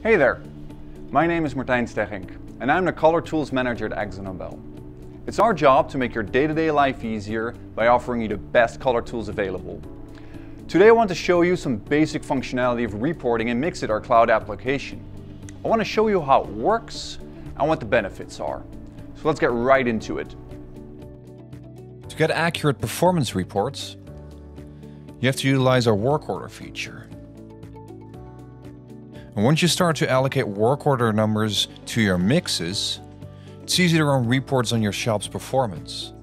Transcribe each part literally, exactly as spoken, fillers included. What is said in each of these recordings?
Hey there, my name is Martijn STEGGINK and I'm the Color Tools Manager at AkzoNobel. It's our job to make your day-to-day life easier by offering you the best color tools available. Today I want to show you some basic functionality of reporting in MIXIT, our cloud application. I want to show you how it works and what the benefits are. So let's get right into it. To get accurate performance reports, you have to utilize our work order feature. And once you start to allocate work order numbers to your mixes, it's easy to run reports on your shop's performance.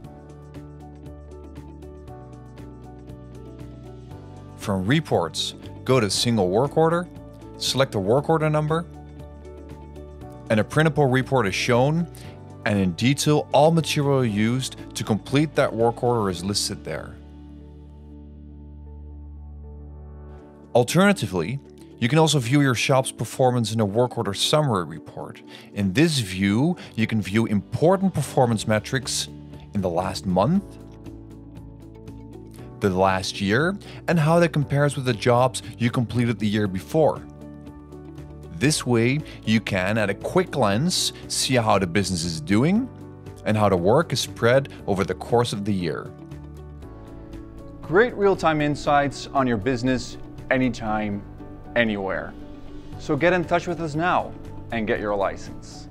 From reports, go to single work order, select the work order number, and a printable report is shown, and in detail all material used to complete that work order is listed there. Alternatively, you can also view your shop's performance in a work order summary report. In this view, you can view important performance metrics in the last month, the last year, and how that compares with the jobs you completed the year before. This way, you can, at a quick glance, see how the business is doing and how the work is spread over the course of the year. Great real-time insights on your business anytime, anywhere. So get in touch with us now and get your license.